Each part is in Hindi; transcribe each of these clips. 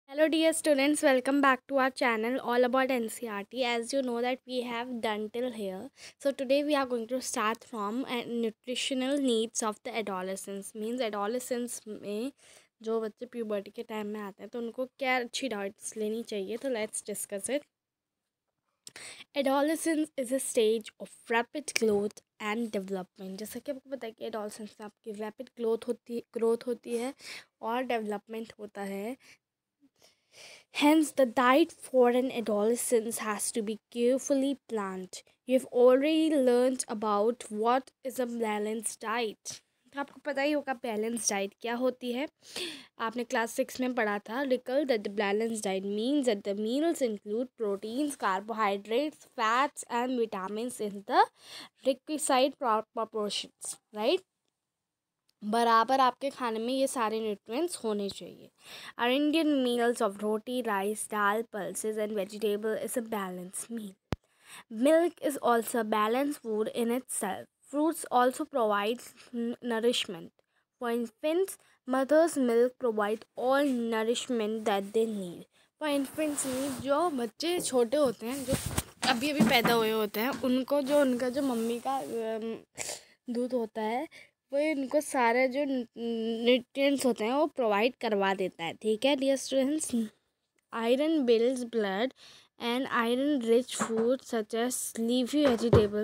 Hello dear students, welcome back to our channel all about NCERT. As you know that we have done till here. So today we are going to start from nutritional needs of the adolescents. Means adolescents में जो बच्चे puberty के टाइम में आते हैं तो उनको क्या अच्छी डाइट्स लेनी चाहिए. तो let's discuss it. Adolescence is a stage of rapid growth and development. जैसा कि आपको पता है कि adolescence में आपकी rapid growth होती है और development होता है. Hence, the diet for an adolescent has to be carefully planned. You've already learned about what is a balanced diet. तो आपको पता ही होगा बैलेंस डाइट क्या होती है. आपने क्लास 6 में पढ़ा था. Recall that the balance diet means that the meals include proteins, carbohydrates, fats and vitamins in the requisite proportions, right. बराबर आपके खाने में ये सारे न्यूट्रिएंट्स होने चाहिए. Our Indian meals of roti, rice, dal, pulses and vegetable is a balance meal. Milk is also a balanced food in itself. Fruits also provide nourishment. For infants, mother's milk provides all nourishment that they need. For infants means जो बच्चे छोटे होते हैं, जो अभी अभी पैदा हुए होते हैं, उनको जो उनका जो मम्मी का दूध होता है वो इनको सारे जो न्यूट्रिएंट्स होते हैं वो प्रोवाइड करवा देता है. ठीक है dear students. Iron builds blood and iron-rich foods such as leafy vegetable,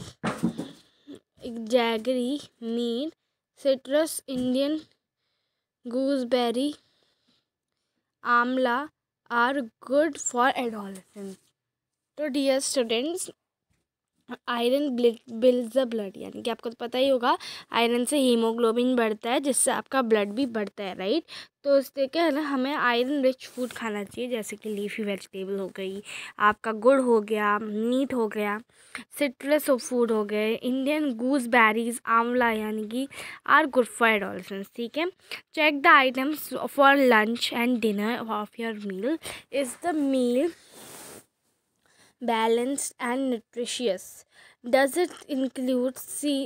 jaggery, meat, citrus, Indian gooseberry, amla are good for adolescents. तो dear students, iron builds the blood, यानी कि आपको तो पता ही होगा आयरन से हीमोग्लोबिन बढ़ता है जिससे आपका ब्लड भी बढ़ता है, राइट. तो इससे क्या है ना, हमें आयरन रिच फूड खाना चाहिए जैसे कि लीफी वेजिटेबल हो गई, आपका गुड़ हो गया, मीट हो गया, सिट्रस फूड हो गए, इंडियन गूसबेरीज, आंवला यानी कि आर गुड फॉर एडोलेसेंस. ठीक है. Check the items for lunch and dinner of your meal. Is the meal balanced and nutritious? Does it include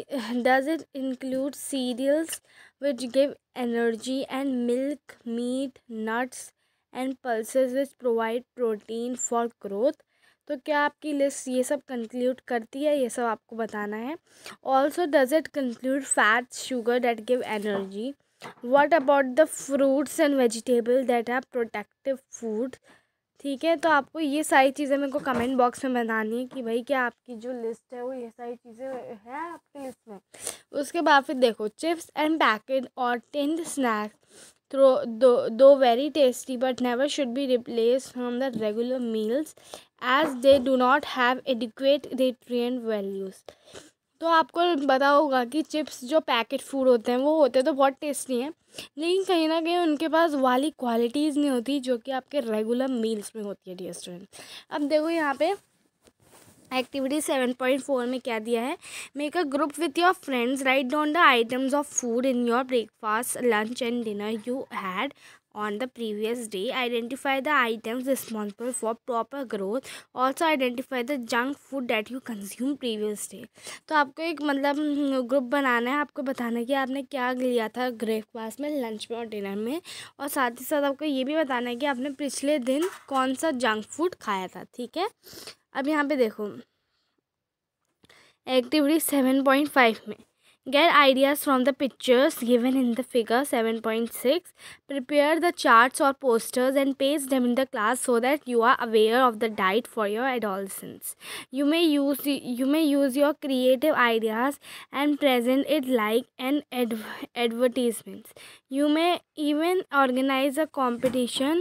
cereals which give energy, and milk, meat, nuts and pulses which provide protein for growth? तो क्या आपकी लिस्ट ये सब कंक्लूड करती है? ये सब आपको बताना है. Also does it conclude fats, sugar that give energy? What about the fruits and vegetable that are protective food? ठीक है. तो आपको ये सारी चीज़ें मेरे को कमेंट बॉक्स में बतानी है कि भाई क्या आपकी जो लिस्ट है वो ये सारी चीज़ें है आपकी लिस्ट में. उसके बाद फिर देखो, चिप्स एंड पैकेट और tinned snacks though very tasty but never should be replace from the regular meals as they do not have adequate nutrient values. तो आपको पता होगा कि चिप्स जो पैकेट फूड होते हैं वो होते तो बहुत टेस्टी हैं, लेकिन कहीं ना कहीं उनके पास वाली क्वालिटीज़ नहीं होती जो कि आपके रेगुलर मील्स में होती है डियर स्टूडेंट. अब देखो यहाँ पे एक्टिविटी 7.4 में क्या दिया है. Make a group with your friends, write down the items of food in your breakfast, lunch and dinner you had on the previous day. Identify the items responsible for proper growth. Also identify the junk food that you consume previous day. तो आपको एक मतलब ग्रुप बनाना है. आपको बताना है कि आपने क्या लिया था ब्रेकफास्ट में, लंच में और डिनर में, और साथ ही साथ आपको ये भी बताना है कि आपने पिछले दिन कौन सा जंक फूड खाया था. ठीक है. अब यहाँ पे देखो एक्टिविटी 7.5 में get ideas from the pictures given in the figure 7.6. Prepare the charts or posters and paste them in the class so that you are aware of the diet for your adolescents. You may use your creative ideas and present it like an advertisement. You may even organize a competition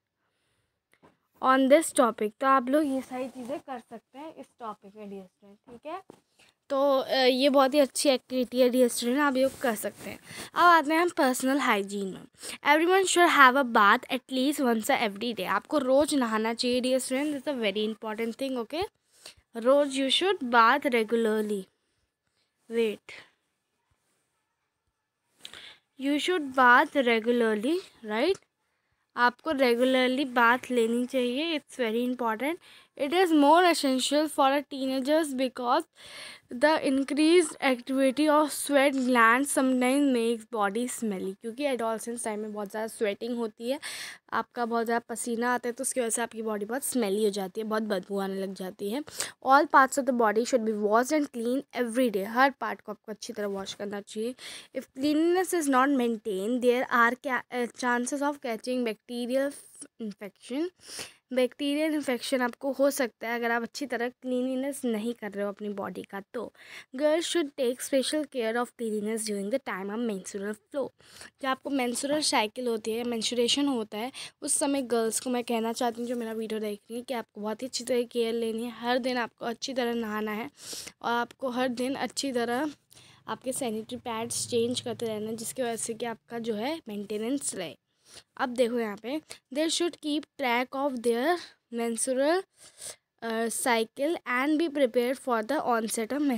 on this topic. तो आप लोग ये सारी चीज़ें कर सकते हैं इस टॉपिक में डियर स्टूडेंट. ठीक है. तो ये बहुत ही अच्छी एक्टिविटी है डियर स्टूडेंट, आप ये कर सकते हैं. अब आते हैं हम पर्सनल हाइजीन में. Everyone should have a bath at least once every day. आपको रोज़ नहाना चाहिए dear student. It's a very important thing. Okay. रोज़ you should bath regularly. Wait, you should bath regularly, right. आपको रेगुलरली बाथ लेनी चाहिए. It's very important. It is more essential for a teenagers because the increased activity of sweat glands sometimes makes body smelly. क्योंकि एडोलसेंस टाइम में बहुत ज़्यादा स्वेटिंग होती है, आपका बहुत ज़्यादा पसीना आता है, तो उसकी वजह से आपकी बॉडी बहुत स्मेली हो जाती है, बहुत बदबू आने लग जाती है. All parts of the body should be wash and clean every day. हर पार्ट को आपको अच्छी तरह वॉश करना चाहिए. If cleanness is not maintain there are chances of catching bacterial infection. Bacterial infection आपको हो सकता है अगर आप अच्छी तरह क्लीनिनेस नहीं कर रहे हो अपनी बॉडी का. तो girls should take special care of cleanliness during the time of menstrual flow. जब आपको मेंस्ट्रुअल साइकिल होती है, मेंस्ट्रुएशन होता है, उस समय गर्ल्स को मैं कहना चाहती हूँ जो मेरा वीडियो देख रही है कि आपको बहुत ही अच्छी तरह केयर लेनी है. हर दिन आपको अच्छी तरह नहाना है और आपको हर दिन अच्छी तरह आपके सैनिटरी पैड्स चेंज करते रहना है, जिसकी वजह से कि आपका जो है मेंटेनेंस रहे. अब देखो यहाँ पे they should keep track of their menstrual cycle and be prepare for the onset of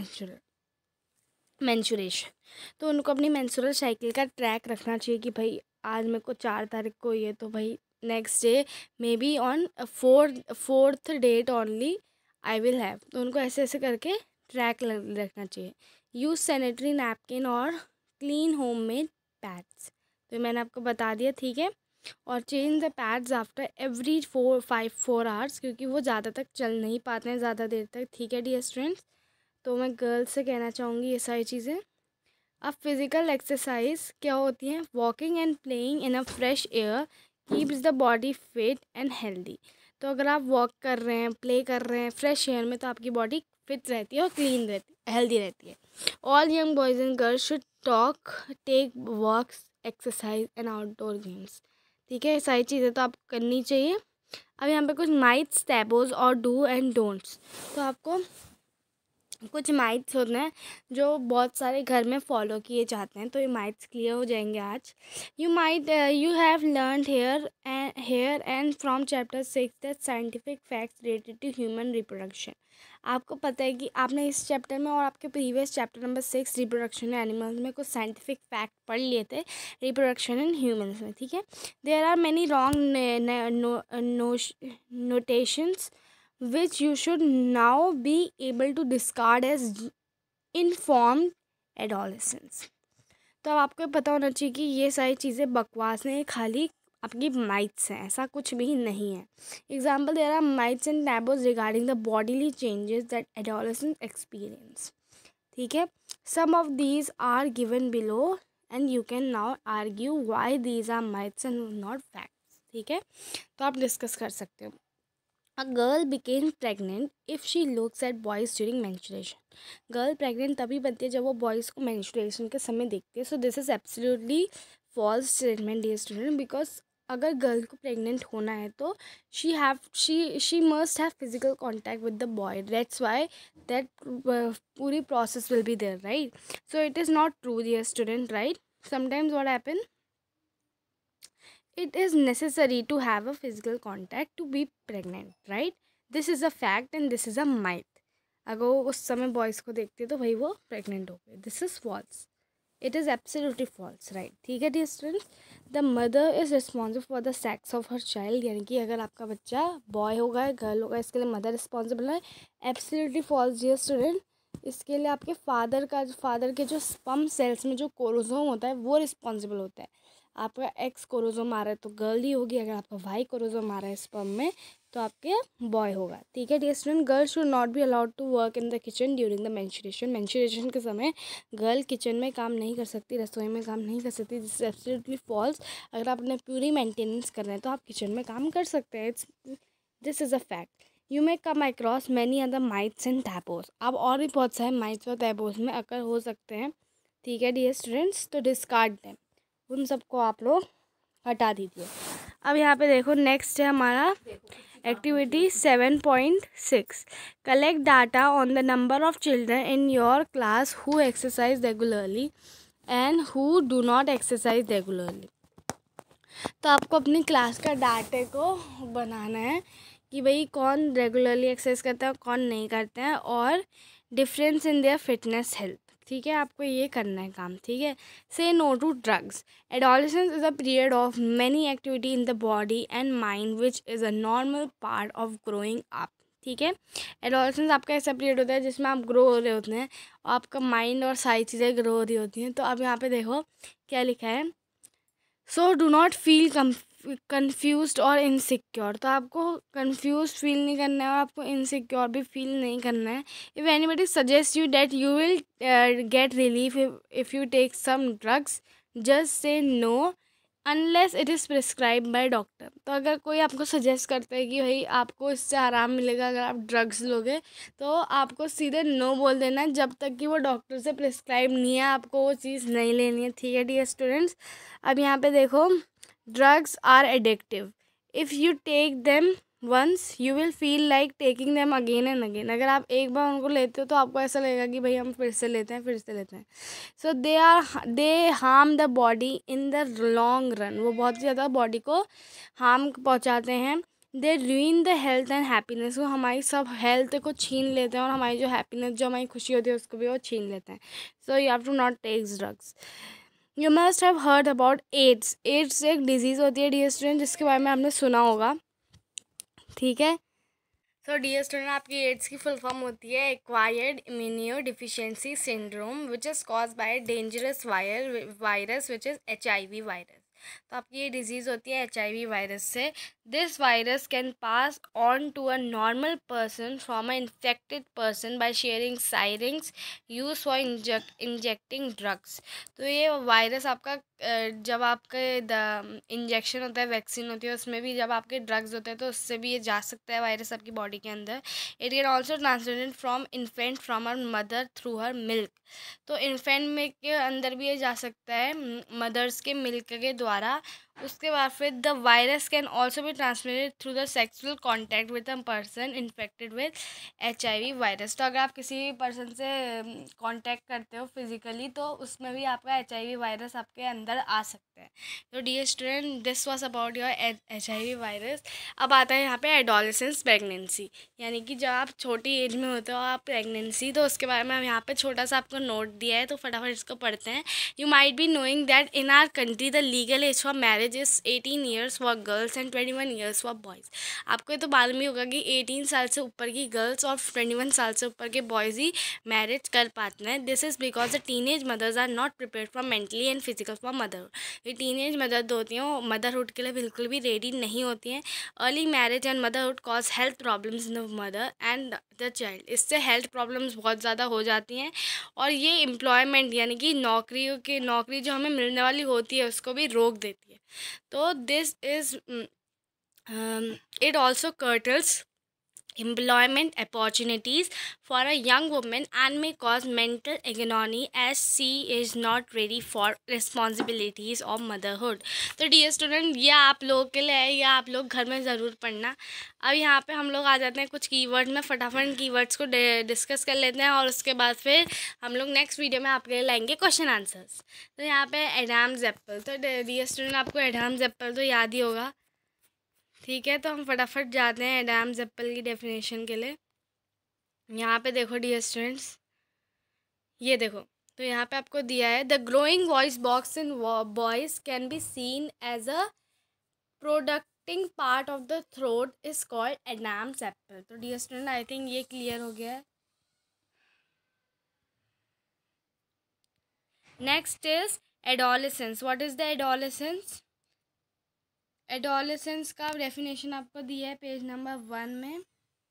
menstruation. तो उनको अपनी मेंस्ट्रुअल साइकिल का ट्रैक रखना चाहिए कि भाई आज मेरे को 4 तारीख को ये, तो भाई next day may be on fourth date only I will have. तो उनको ऐसे ऐसे करके ट्रैक रखना चाहिए. यूज़ सैनिटरी नैपकिन और क्लीन होममेड पैड्स. तो मैंने आपको बता दिया, ठीक है. और change the pads after every 4 hours, क्योंकि वो ज़्यादा तक चल नहीं पाते हैं ज़्यादा देर तक, ठीक है डियर स्टूडेंट्स. तो मैं गर्ल्स से कहना चाहूँगी ये सारी चीज़ें. अब फिज़िकल एक्सरसाइज क्या होती हैं? Walking and playing in a fresh air keeps the body fit and healthy. तो अगर आप वॉक कर रहे हैं, प्ले कर रहे हैं फ्रेश एयर में, तो आपकी बॉडी फिट रहती है और क्लीन रहती है, हेल्दी रहती है. All young boys and girls should take walks, exercise and outdoor games. ठीक है, ये सारी चीज़ें तो आपको करनी चाहिए. अब यहाँ पे कुछ माइट्स, टैबूज और डू एंड डोंट्स. तो आपको कुछ माइट्स होते हैं जो बहुत सारे घर में फॉलो किए जाते हैं, तो ये माइट्स क्लियर हो जाएंगे आज. You have learned here and from chapter 6 that scientific facts related to human reproduction. आपको पता है कि आपने इस चैप्टर में और आपके previous chapter number 6 reproduction animals में कुछ साइंटिफिक फैक्ट पढ़ लिए थे रिप्रोडक्शन इन ह्यूमन्स में, ठीक है. There are many wrong notations which you should now be able to discard as informed adolescents. तो अब आपको पता होना चाहिए कि ये सारी चीज़ें बकवास हैं, खाली आपकी माइट्स हैं, ऐसा कुछ भी नहीं है. Example there are myths and taboos regarding the bodily changes that adolescent experience. ठीक है, some of these are given below and you can now argue why these are myths and not facts. ठीक है, तो आप डिस्कस कर सकते हो. A girl became pregnant if she looks at boys during menstruation. Girl pregnant तभी बनती है जब वो बॉयज़ को मेंस्ट्रुएशन के समय देखती है. So this is absolutely false statement dear student, because अगर गर्ल को प्रेग्नेंट होना है तो she must have physical contact with the boy. That's why that पूरी process will be there, right. So it is not true dear student, right. Sometimes what happen, it is necessary to have a physical contact to be pregnant, right. This is a fact and this is a myth. अगर वो उस समय बॉयज़ को देखते तो भाई वो प्रेग्नेंट हो गए. This is false. It is absolutely false, right. ठीक है dear students, the mother is responsible for the sex of her child. यानी कि अगर आपका बच्चा बॉय होगा गर्ल होगा, इसके लिए मदर रिस्पॉन्सिबल है. Absolutely false dear student. इसके लिए आपके फादर के जो स्पर्म सेल्स में जो क्रोमोसोम होता है वो रिस्पॉन्सिबल होता है. आपका एक्स क्रोमोसोम आ रहा है तो गर्ल ही होगी, अगर आपका वाई क्रोमोसोम आ रहा है स्पर्म में तो आपके बॉय होगा. ठीक है dear student, girl should not be allowed to work in the kitchen during the menstruation. Menstruation के समय गर्ल किचन में काम नहीं कर सकती, रसोई में काम नहीं कर सकती. This is absolutely false. अगर आप अपने पूरी मेंटेनेंस कर रहे हैं तो आप किचन में काम कर सकते हैं. This is a fact. You may come across many other myths and taboos. अब और भी बहुत सारे माइट्स और टैबूज में अकर हो सकते हैं. ठीक है डियर स्टूडेंट्स, तो डिस्कार्ड देम. उन सबको आप लोग हटा दीजिए. अब यहाँ पे देखो नेक्स्ट है हमारा activity 7.6. Collect data on the number of children in your class who exercise regularly and who do not exercise regularly. तो आपको अपनी क्लास का डाटे को बनाना है कि भाई कौन रेगुलरली एक्सरसाइज करता है कौन नहीं करते हैं, और difference in their fitness health. ठीक है, आपको ये करना है काम. ठीक है, say no to drugs. Adolescence is a period of many activity in the body and mind which is a normal part of growing up. ठीक है। एडोलसेंस आपका ऐसा पीरियड होता है जिसमें आप ग्रो हो रहे होते हैं और आपका माइंड और सारी चीज़ें ग्रो हो रही होती हैं। तो अब यहाँ पे देखो क्या लिखा है, so do not feel confused और इनसिक्योर। तो आपको कन्फ्यूज फील नहीं करना है और आपको इनसिक्योर भी फील नहीं करना है। If anybody suggest you that you will get relief if you take some drugs, just say no unless it is prescribe by doctor. तो अगर कोई आपको सजेस्ट करता है कि भाई आपको इससे आराम मिलेगा अगर आप ड्रग्स लोगे, तो आपको सीधे नो बोल देना है। जब तक कि वो डॉक्टर से प्रिस्क्राइब नहीं है आपको वो चीज़ नहीं लेनी है। ठीक है डियर स्टूडेंट्स। अब यहाँ पे देखो, drugs are addictive, if you take them once you will feel like taking them again and again. अगर आप एक बार उनको लेते हो तो आपको ऐसा लगेगा कि भाई हम फिर से लेते हैं, फिर से लेते हैं। So they harm the body in the long run. वो बहुत ज़्यादा बॉडी को हार्म पहुंचाते हैं। They ruin the health and happiness. वो हमारी सब हेल्थ को छीन लेते हैं और हमारी जो हैप्पीनेस, जो हमारी खुशी होती है उसको भी वो छीन लेते हैं। So you have to not take drugs. You must have heard about AIDS. AIDS एक डिजीज़ होती है डियर स्टूडेंट जिसके बारे में आपने सुना होगा। ठीक है। सो डियर स्टूडेंट, आपकी एड्स की फुल फॉर्म होती है acquired immuno deficiency syndrome which is cause by dangerous virus which is HIV virus. तो आपकी ये डिजीज़ होती है HIV वायरस से। This virus can pass on to a normal person from a infected person by sharing syringes use for injecting drugs. तो ये वायरस आपका जब आपके इंजेक्शन होता है, वैक्सीन होती है, उसमें भी जब आपके ड्रग्स होते हैं तो उससे भी ये जा सकता है वायरस आपकी बॉडी के अंदर। It can also transmitted from infant from her mother through her milk. तो इन्फेंट में के अंदर भी ये जा सकता है मदर्स के मिल्क के द्वारा। उसके बाद फिर द वायरस कैन ऑल्सो भी transmitted through the sexual contact with a person infected with HIV virus. तो अगर आप किसी पर्सन से कॉन्टैक्ट करते हो फिजिकली तो उसमें भी आपका HIV वायरस आपके अंदर आ सकता है। तो dear student, this was about your HIV virus. अब आता है यहाँ पे एडोलेसेंस प्रेगनेंसी, यानी कि जब आप छोटी एज में होते हो आप प्रेगनेंसी, तो उसके बारे में हम यहाँ पे छोटा सा आपको नोट दिया है, तो फटाफट इसको पढ़ते हैं। You might be knowing that in our country the legal age for marriage is 18 years for girls and 21 years for boys. आपको ये तो मालूम ही होगा कि 18 साल से ऊपर की गर्ल्स और 21 साल से ऊपर के बॉयज़ ही मैरिज कर पाते हैं। This is because the teenage mothers are not prepare for mentally and physical for motherhood. ये टीनेज मदर होती हैं वो मदरहुड के लिए बिल्कुल भी रेडी नहीं होती हैं। Early marriage and motherhood cause health problems in the mother and the child. इससे हेल्थ प्रॉब्लम्स बहुत ज़्यादा हो जाती हैं और ये एम्प्लॉयमेंट यानी कि नौकरी जो हमें मिलने वाली होती है उसको भी रोक देती है। तो this is it also curtails employment opportunities for a young woman and may cause mental agony as she is not ready for responsibilities of motherhood। तो डियर स्टूडेंट, ये आप लोगों के लिए है, या आप लोग घर में ज़रूर पढ़ना। अब यहाँ पे हम लोग आ जाते हैं कुछ कीवर्ड में, फटाफट कीवर्ड्स को डिस्कस कर लेते हैं और उसके बाद फिर हम लोग नेक्स्ट वीडियो में आपके लिए लाएंगे क्वेश्चन आंसर्स। तो यहाँ पे एडम्स एप्पल, तो डियर स्टूडेंट आपको एडम्स एप्पल तो याद ही होगा। ठीक है, तो हम फटाफट जाते हैं एडम्स एप्पल की डेफिनेशन के लिए। यहाँ पे देखो डियर स्टूडेंट्स, ये देखो, तो यहाँ पे आपको दिया है the growing voice box in boys can be seen as a protruding part of the throat is called Adam's apple. तो डियर स्टूडेंट आई थिंक ये क्लियर हो गया है। Next is adolescence. What is the adolescence? Adolescence का डेफिनेशन आपको दिया है पेज नंबर 1 में।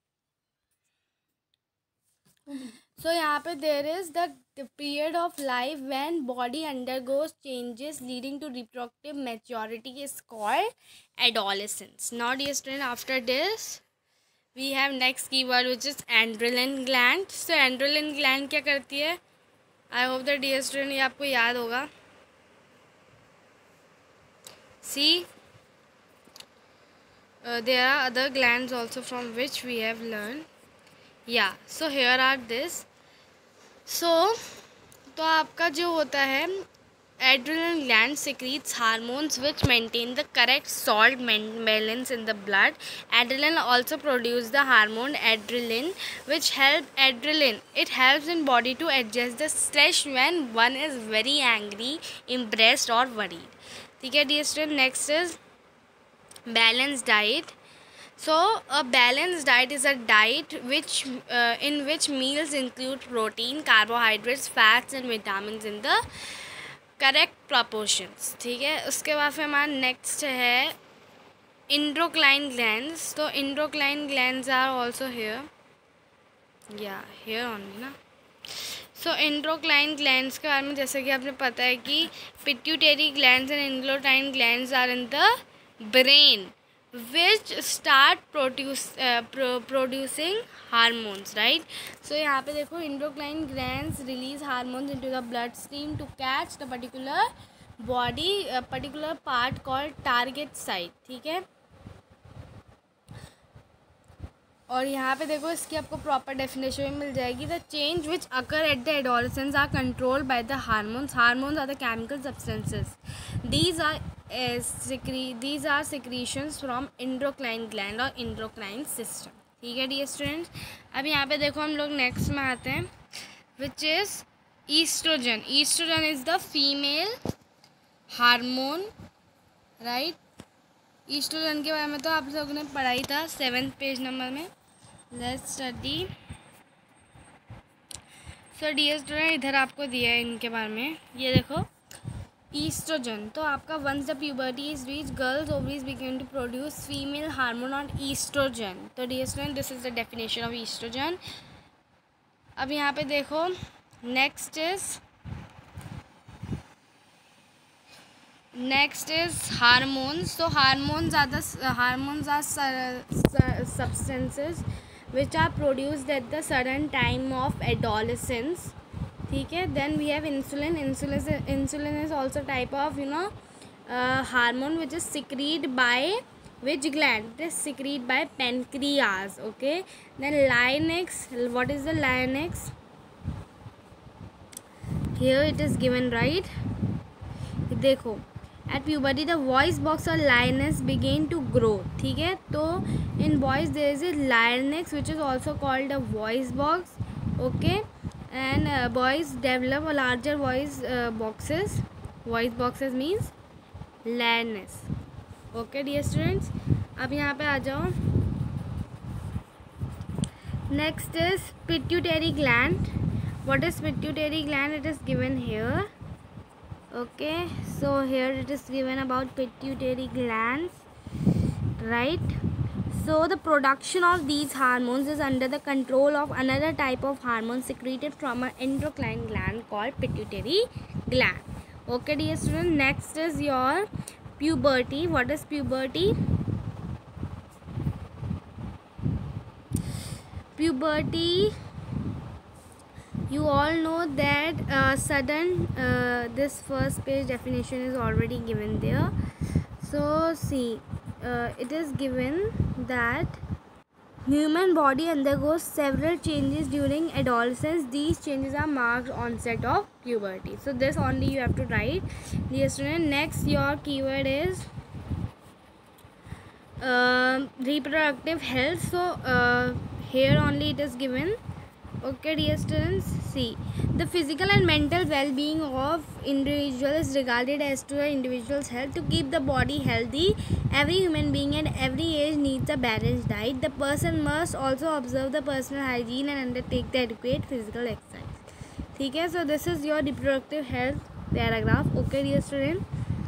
सो यहाँ पे there is the period of life when body undergoes changes leading to reproductive maturity is called adolescence. Now dear student, after this we have next keyword which is एंड्रेलिन ग्लैंड। सो एंड्रेलिन ग्लैंड क्या करती है? I hope that dear student ये आपको याद होगा। सी there are other glands also from which we have learned. Yeah, so here are this. So तो आपका जो होता है adrenal gland secretes hormones which maintain the correct salt balance in the blood. Adrenaline also produce the hormone adrenaline which it helps in body to adjust the stress when one is very angry, impressed or worried. ठीक है dear student, next is balance diet. So a balanced diet is a diet which in which meals include protein, carbohydrates, fats and vitamins in the correct proportions. ठीक है, उसके बाद फिर हमारा नेक्स्ट है endocrine glands. तो endocrine glands are also here. Yeah, here only ना. सो एंड्रोक्लाइन ग्लैंड्स के बारे में जैसे कि आपने पता है कि pituitary glands and endocrine glands are in the brain which start producing hormones, right. So यहाँ पे देखो endocrine glands release hormones into the blood stream to catch the particular body particular part called target site. ठीक है, और यहाँ पे देखो इसकी आपको प्रॉपर डेफिनेशन भी मिल जाएगी. The change which occur at the adolescence are controlled by the hormones. Hormones are the chemical substances. These are secretions from endocrine gland और एंडोक्राइन सिस्टम. ठीक है डियर स्टूडेंट्स. अब यहाँ पे देखो हम लोग नेक्स्ट में आते हैं which is oestrogen. Oestrogen is the female hormone, right. Oestrogen के बारे में तो आप लोगों ने पढ़ा ही था 7th पेज नंबर में. Let's study. So dear student, इधर आपको दिया है इनके बारे में. ये देखो ईस्ट्रोजन. तो आपका once the puberty is reach girls ovaries begin to produce female hormone on oestrogen. तो dear student, this is the definition of oestrogen. अब यहाँ पे देखो नेक्स्ट इज हार्मोन्स. तो hormones are substances which are produced at the certain time of adolescence. ठीक है. Then we have insulin. Insulin is also type of hormone which is secreted by which gland? It is secreted by pancreas. Okay. Then Lionix. What is the Lionix? Here it is given, right. देखो at puberty the voice box or larynx begin to grow. ठीक है. तो in boys there is a larynx which is also called a voice box. Okay. And boys develop a larger voice boxes. Voice boxes means larynx. Okay dear students. अब यहाँ पे आ जाओ. Next is pituitary gland. What is pituitary gland? It is given here. Okay, so here it is given about pituitary glands, right. So the production of these hormones is under the control of another type of hormone secreted from an endocrine gland called pituitary gland. Okay dear student, next is your puberty. What is puberty? Puberty, you all know that this first page definition is already given there. So see, it is given that human body undergoes several changes during adolescence. These changes are marked onset of puberty. So this only you have to write, dear student. Next your keyword is reproductive health. So here only it is given. Okay dear students, see, the physical and mental well-being of individual is regarded as to the individual's health. To keep the body healthy, every human being at every age needs a balanced diet. The person must also observe the personal hygiene and undertake the adequate physical exercise. ठीक है. So this is your reproductive health paragraph. Okay dear student.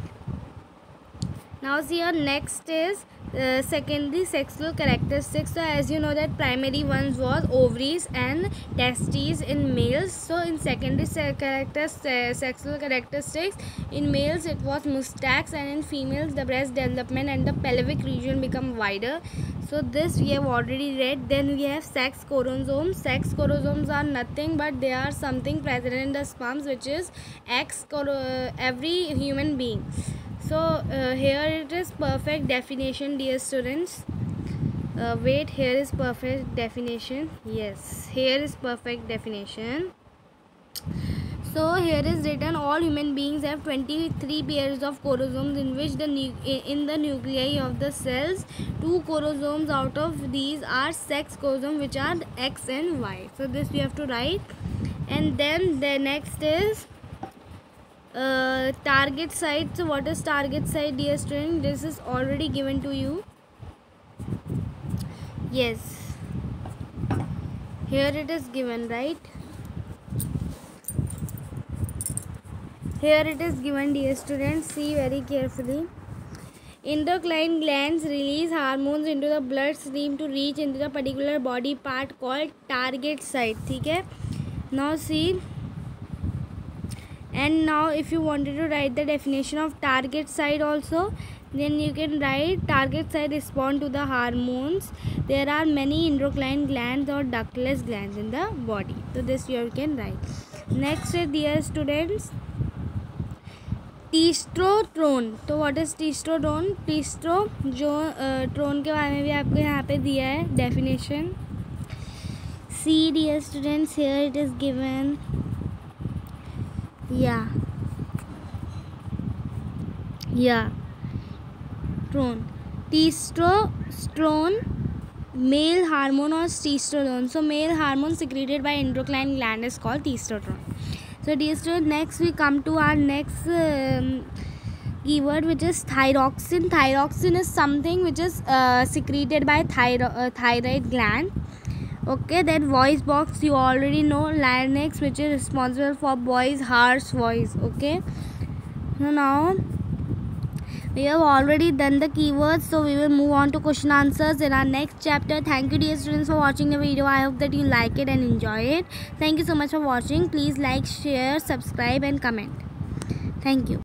Now see, your next is secondary sexual characteristics. So as you know that primary ones was ovaries and testes in males. So in secondary sexual characteristics, in males it was mustache, and in females the breast development and the pelvic region become wider. So this we have already read. Then we have sex chromosomes. Sex chromosomes are nothing but they are something present in the sperms which is every human being. So here it is perfect definition, dear students. Wait, here is perfect definition. Yes, here is perfect definition. So here is written, all human beings have 23 pairs of chromosomes in which in the nuclei of the cells, 2 chromosomes out of these are sex chromosomes which are X and Y. So this we have to write. And then the next is target site. So what is target site, dear student? This is already given to you. Yes, here it is given, right? Here it is given, dear students. See very carefully. Endocrine glands release hormones into the bloodstream to reach into the particular body part called target site. ठीक है? Now see. And now if you wanted to write the definition of target site also, then you can write target site respond to the hormones. There are many endocrine glands or ductless glands in the body. So this you can write. Next, dear students, टीस्ट्रोट्रोन. तो व्हाट इज टीस्ट्रोट्रोन? टीस्ट्रो जो ट्रोन के बारे में भी आपको यहाँ पे दिया है definition. See dear students, here it is given. या ट्रोन, टीस्ट्रोस्टेरोन, male hormone or testosterone. So male hormone secreted by endocrine gland is called testosterone. So dear students, next we come to our next keyword, which is thyroxine. Thyroxine is something which is secreted by thyroid gland. Okay, that voice box you already know, larynx, which is responsible for boys' harsh voice. Okay, so now we have already done the keywords, so we will move on to question answers in our next chapter. Thank you dear students for watching the video. I hope that you like it and enjoy it. Thank you so much for watching. Please like, share, subscribe and comment. Thank you.